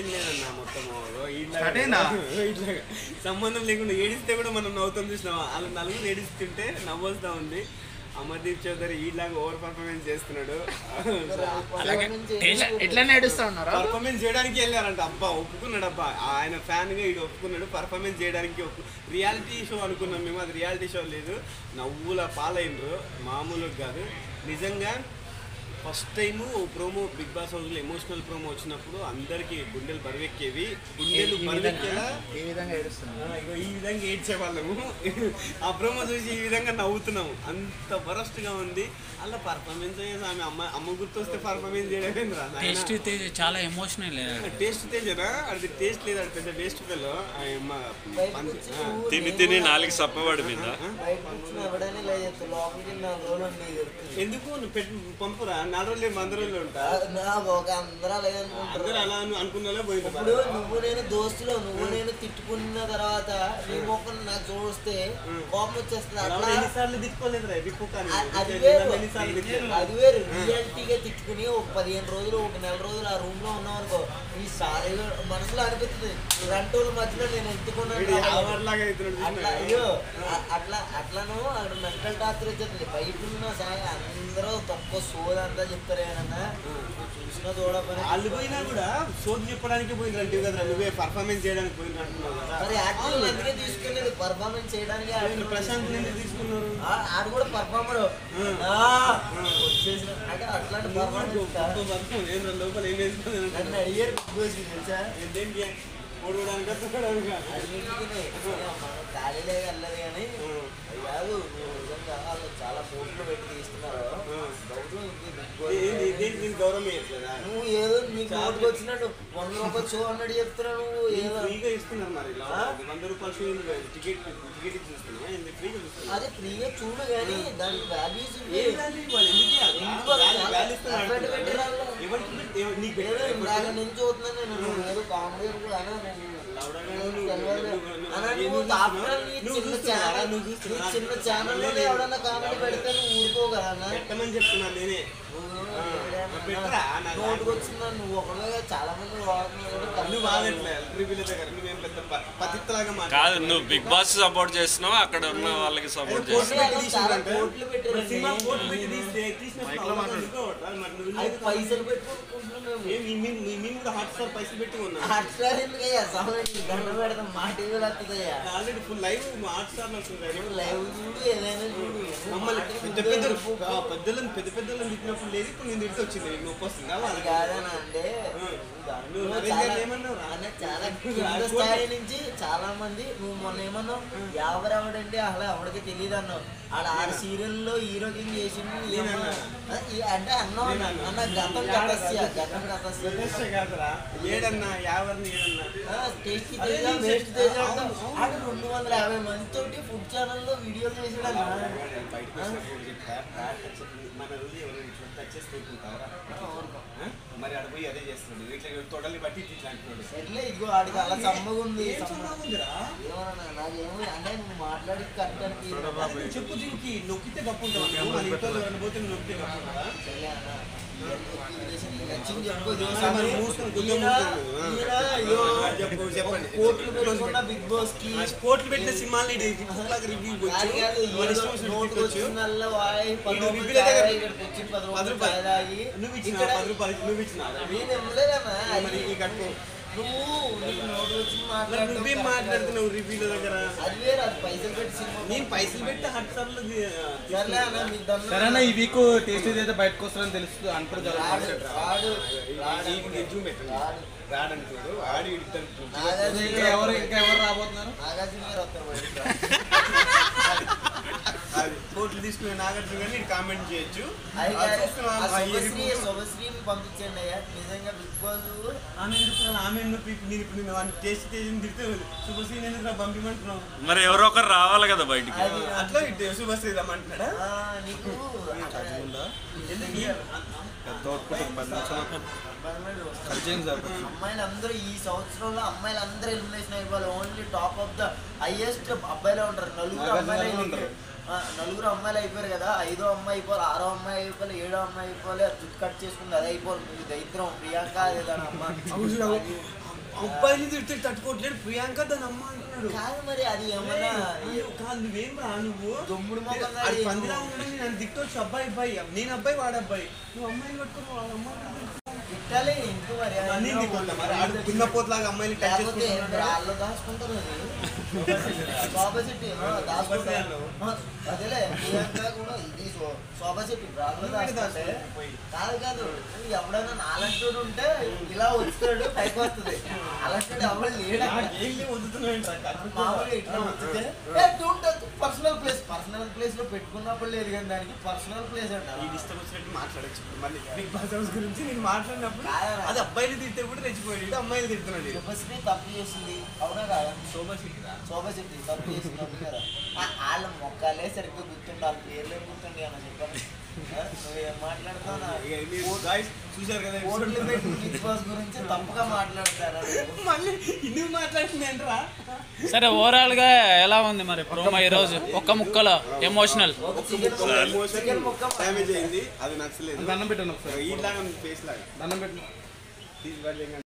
ఏం లేదన్నా మొత్తం ఇట్లా సంబంధం లేకుండా ఏడిస్తే కూడా మనం నవ్వుతాం చూసినావా, అలా నలుగురు ఏడిస్తుంటే నవ్వొస్తా ఉంది. అమర్దీప్ చౌదరి ఈలాగా ఓవర్ పర్ఫార్మెన్స్ చేస్తున్నాడు. పర్ఫార్మెన్స్ చేయడానికి వెళ్ళారంట. అబ్బా ఒప్పుకున్నాడు, అబ్బా ఆయన ఫ్యాన్ గా ఇటు ఒప్పుకున్నాడు. పర్ఫార్మెన్స్ చేయడానికి రియాలిటీ షో అనుకున్నాం మేము, అది రియాలిటీ షో లేదు. నవ్వుల పాలైనరు మామూలుగా కాదు నిజంగా. First time promo Bigg Boss హౌస్లో ఎమోషనల్ ప్రోమో వచ్చినప్పుడు అందరికి గుండెలు బరువెక్కేవి. గుండెలు బరువెక్కేలా ఈ విధంగా ఏడ్చేవాళ్ళము. ఆ ప్రోమో చూసి ఈ విధంగా నవ్వుతున్నాము. అంత వరస్ట్గా ఉంది. అలా పర్ఫార్మెన్స్ అయ్యేది ఆమె అమ్మ గుర్తొస్తే పర్ఫార్మెన్స్ చేయడమేంద్రా. టేస్ట్ తేజ్ చాలా ఎమోషనల్. టేస్ట్ తేజనా అది టేస్ట్ లేదు, అది పెద్ద వేస్ట్ పిల్ల. తిని తిని నాలుగు సప్పవాడి మీద ఎందుకు నువ్వు పంపురా 4 రోజులు 100 రోజులు ఉంటా. అందరూ అలా అనుకున్నా పోయింది. ఇప్పుడు నువ్వు నేను దోస్తులో నువ్వు నేను తిట్టుకున్న తర్వాత నీ మొక్కలు నాకు చూస్తే కోపం వచ్చేస్తుంది. ఎన్నిసార్లు తిట్టుకోలేదు అది వేరు. రియాలిటీగా తిట్టుకుని ఒక 15 రోజులు 1 నెల రోజులు ఆ రూమ్ లో ఉన్నాం అనుకో, ఈ మనసులో అనిపిస్తుంది రెంటోళ్ళ మధ్యలో నేను ఎత్తుకున్నాను అయ్యో అట్లను అక్కడ మెంటల్ టార్చర్ వచ్చేస్తుంది. బయట ఉన్న సాయి అందరూ తక్కువ సోదంతా చెప్తారు ఏమన్నా చూసినా చూడపని. వాళ్ళు పోయినా కూడా సోది చెప్పడానికి పోయినట్టు కదా, నువ్వే పర్ఫార్మెన్స్ చేయడానికి పోయిన అంటున్నావు కదా. మరి యాక్చువల్ అందుకే తీసుకునేది పర్ఫార్మెన్స్ చేయడానికి. ప్రశాంత్ ఎందుకు తీసుకున్నారు? ఆడు కూడా పర్ఫార్మర్ వచ్చేసిన అంటే అట్లాంటి పర్ఫార్మెన్స్ లోపల ఏం వేసుకున్నాను నన్ను అడిగారు బిగ్ బాస్ తెలుసా. ఖాళీలే వెళ్ళదు కానీ అది కాదు. నువ్వు నిజంగా వాళ్ళు చాలా పోస్టులు పెట్టి తీస్తున్నారు. నువ్వు ఏదో నీకు నోటుకు వచ్చినట్టు 100 రూపాయలు షో అన్నట్టు చెప్తున్నావు. నువ్వు ఏదో ఇస్తున్నారు మరి 100 రూపాయలు షో టికెట్ అదే ఫ్రీగా చూడు కానీ దానికి వాల్యూస్ నేను చూస్తున్నాను. నేను ఏదో కామెడీ చిన్న ఛానల్లోనే ఎవడన్నా కామెడీ పెడితే నువ్వు ఊరుకో కదా. పెట్టమని చెప్తున్నాను నేనే. నోటుకు వచ్చిందా నువ్వు ఒకడే చాలా మంది కాదు. నువ్వు బిగ్ బాస్ సపోర్ట్ చేస్తున్నావు, అక్కడ ఉన్న వాళ్ళకి సపోర్ట్ చేస్తున్నావు. పైసలు పెట్టుకుంటున్నాం. పైసలు పెట్టి హాట్ స్టార్ ఎందుకయ్యా గంట పెడతాం మా టీవీలో వస్తుందయ్యా. Already full live Hotstar live చూడు ఏదైనా చూడు. మమ్మల్ని పెద్ద పెద్దలను తిట్టినప్పుడు లేదు, ఇప్పుడు నేను తిడితే వచ్చింది నొప్పి వస్తుందా? అది కాదనా అంటే చాలా కింద స్థాయి నుంచి చాలా మంది నువ్వు మొన్న ఏమన్నావు ఎవరెవడంటే అసలు ఎవరికి తెలియదు అన్నావు. ఆడ 6 సీరియల్లో హీరో కింద చేసింది అంటే అన్నావు అన్న గతం కథస్య గతం కథస్య ఏడన్నా ఎవరిని టేస్టీ తేజ వేస్ట్ తేజ ఆడ 250 మందితోటి ఫుడ్ ఛానల్లో వీడియోలు చేసాడు. మరి అక్కడ పోయి అదే చేస్తున్నాడు. ఇట్లా తొడల్ని బట్టి ఇట్లా అంటున్నాడు. ఎట్లా ఇదిగో ఆడికి అలా సమ్మగుంది. నాకేమో అంటే నువ్వు మాట్లాడి కరెక్ట్ చెప్పు. దీనికి నొక్కితే గప్పు ఉంటావు. పోతే నొక్కితే బిగ్ బాస్ కి కోట్లు పెట్టిన సినిమాలు రివ్యూ నువ్వు ఇచ్చిన 10 రూపాయలు నువ్వు ఇచ్చిన నువ్వేం మాట్లాడుతున్నావు రివ్యూల దగ్గర? నేను పైసలు పెట్టి హట్ సార్లు సరేనా ఈ వీక్ టేస్ట్ అయితే బయటకు వస్తారని తెలుసు అనుకుంటారు. రాడంటాడు ఆడి ఎవరు ఇంకా ఎవరు రాబోతున్నారు? కోట్లు తీసుకునే నాగార్జున గారిని కామెంట్ చేయొచ్చు. పంపించండి అయ్యా నిజంగా బిగ్ బాస్ ఆమె టేస్ట్ తిడితే శుభశ్రీ ఎందుకు పంపిమంటున్నావు? మరి ఎవరో ఒకరు రావాలి కదా బయటికి. అట్లా శుభశ్రీ రమ్మంటున్నాడా? నీకు అమ్మాయిలు అందరూ ఈ సంవత్సరంలో అమ్మాయిలు అందరూ ఎలిమినేషన్ అయిపోవాలి. Only top of the highest అబ్బాయిలే ఉంటారు. నలుగురు అమ్మాయిలు అయిపోయారు కదా. 5వ అమ్మాయి అయిపోవాలి, 6వ అమ్మాయి అయిపోవాలి, 7వ అమ్మాయి అయిపోవాలి. జుట్టు కట్ చేసుకుంది అది అయిపోవాలి. దరిద్రం ప్రియాంక అదే దాని అమ్మ అబ్బాయిని తిడితే తట్టుకోవట్లేదు ప్రియాంక దాని అమ్మ అంటున్నాడు. కాదు మరి అది ఏమన్నా కాదు నువ్వేం రా నువ్వు దొమ్ముడు మొక్కలు అది పందిలా ఉండడం నన్ను తిట్టొచ్చు. అబ్బాయి నేను అబ్బాయి వాడు అబ్బాయి, నువ్వు అమ్మాయిని పట్టుకుని వాళ్ళ అమ్మాయి తిట్టాలి ఇంకో మరి దున్న పోతలాగా అమ్మాయిని టచ్ లేకపోతే రాళ్ళు దాచుకుంటారు శోభా చెట్టి దాచుకుంటారు. అదేలే ప్రియాంక కూడా ఇది శోభా చెట్టి రాళ్ళు దాచుకుంటే కాదు ఎవడైనా నాలంటి ఉంటే ఇలా వస్తాడు పైకి వస్తుంది. అలాంటి ఎవరు లేడు మామూలుగా ఇట్లా వస్తుంది. పర్సనల్ ప్లేస్ లో పెట్టుకున్నప్పుడు లేదు కానీ దానికి పర్సనల్ ప్లేస్ అంట. ఈ ఇష్టం వచ్చినట్టు మాట్లాడచ్చు. మళ్ళీ బిగ్ బాస్ హౌస్ గురించి నేను మాట్లాడినప్పుడు అది అబ్బాయిలు తిడితే కూడా రెచ్చిపోయాడు, అమ్మాయిలు తిడుతున్నాడు. శుభశ్రీ తప్పు చేసింది అవునా కాదా? శోభా శోభశెట్టి తప్పు చేసినప్పుడు కదా వాళ్ళ మొక్కలే సరిగ్గా గుర్తుండే వాళ్ళ పేర్లే గుర్తుండే అని చెప్పాను. నువ్వేం మాట్లాడుతున్నావు? చూసారు కదా ఓట్లు పెట్టి బిగ్ బాస్ గురించి తప్పుగా మాట్లాడతారా? మళ్ళీ ఇన్ని మాట్లాడుతుందేంట్రా. సరే ఓవరాల్ గా ఎలా ఉంది మరి ప్రోమో ఈ రోజు? ఒక్క ముక్కలో ఎమోషనల్ చికెన్ ముక్క డ్యామేజ్ అయింది, అది నచ్చలేదు. దండం పెట్టాను ఒకసారి, ఇలాగా ఫేస్ లాగా దండం పెట్టు.